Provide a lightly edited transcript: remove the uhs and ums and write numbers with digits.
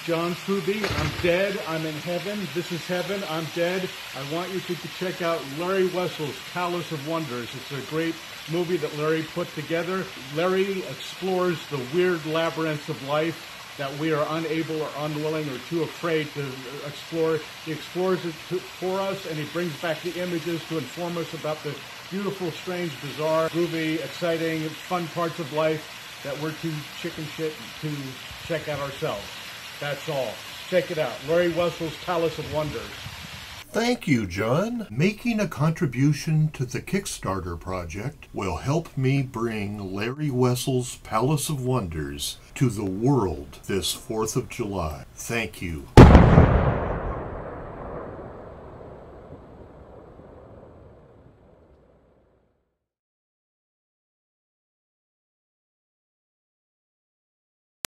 John Trubee. I'm dead. I'm in heaven. This is heaven. I'm dead. I want you to check out Larry Wessel'S Palace of Wonders. It's a great movie that Larry put together. Larry explores the weird labyrinths of life that we are unable or unwilling or too afraid to explore. He explores it for us, and he brings back the images to inform us about the beautiful, strange, bizarre, groovy, exciting, fun parts of life that we're too chicken shit to check out ourselves. That's all. Check it out. Larry Wessel'S Palace of Wonders. Thank you, John. Making a contribution to the Kickstarter project will help me bring Larry Wessel'S Palace of Wonders to the world this 4th of July. Thank you.